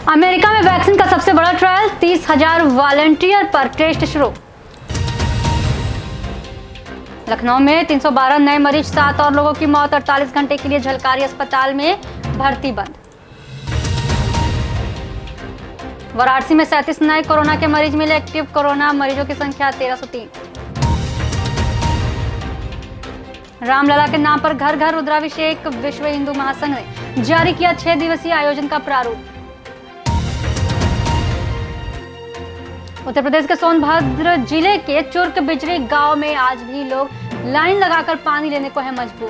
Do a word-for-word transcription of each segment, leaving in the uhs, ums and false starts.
America में vaccine का सबसे बड़ा ट्रायल, तीस हजार वॉलंटियर पर टेस्ट शुरू। लखनऊ में तीन सौ बारह नए मरीज, सात और लोगों की मौत, अड़तालीस घंटे के लिए झलकारी अस्पताल में भर्ती बंद। वाराणसी में सैंतीस नए कोरोना के मरीज मिले, एक्टिव कोरोना मरीजों की संख्या तेरह सौ तीन। रामलला के नाम पर घर घर रुद्राभिषेक, विश्व हिंदू महासंघ ने जारी किया छह दिवसीय आयोजन का प्रारूप। उत्तर प्रदेश के सोनभद्र जिले के चुर्क बिजरी गांव में आज भी लोग लाइन लगाकर पानी लेने को है मजबूर।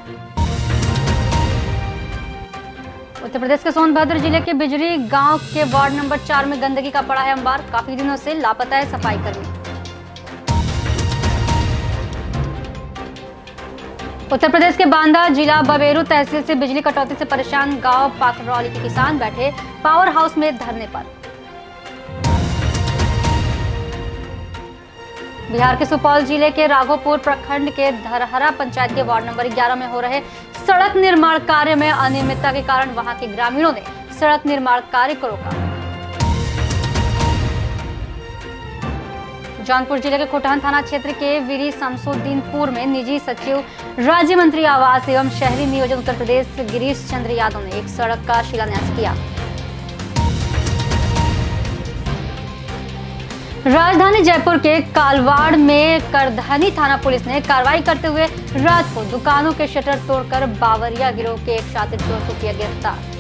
उत्तर प्रदेश के सोनभद्र जिले के बिजरी गांव के वार्ड नंबर चार में गंदगी का पड़ा है अंबार, काफी दिनों से लापता है सफाई कर्मी। उत्तर प्रदेश के बांदा जिला बबेरू तहसील से बिजली कटौती से परेशान गांव पाकरौली के किसान बैठे पावर हाउस में धरने पर। बिहार के सुपौल जिले के राघोपुर प्रखंड के धरहरा पंचायत के वार्ड नंबर ग्यारह में हो रहे सड़क निर्माण कार्य में अनियमितता के कारण वहां के ग्रामीणों ने सड़क निर्माण कार्य को रोका। जौनपुर जिले के खोटहन थाना क्षेत्र के वीरी शमसुद्दीनपुर में निजी सचिव राज्य मंत्री आवास एवं शहरी नियोजन उत्तर प्रदेश गिरीश चंद्र यादव ने एक सड़क का शिलान्यास किया। राजधानी जयपुर के कालवाड़ में करधनी थाना पुलिस ने कार्रवाई करते हुए रात को दुकानों के शटर तोड़कर बावरिया गिरोह के एक शातिर चोर को किया गिरफ्तार।